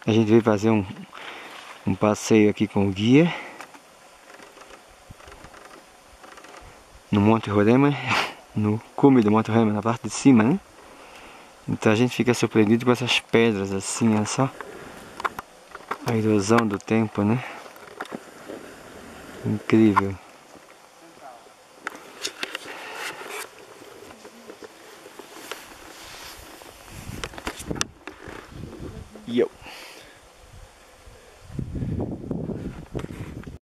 A gente veio fazer um passeio aqui com o guia no Monte Roraima, no cume do Monte Roraima, na parte de cima, né? Então a gente fica surpreendido com essas pedras assim, olha só. A erosão do tempo, né? Incrível. E eu.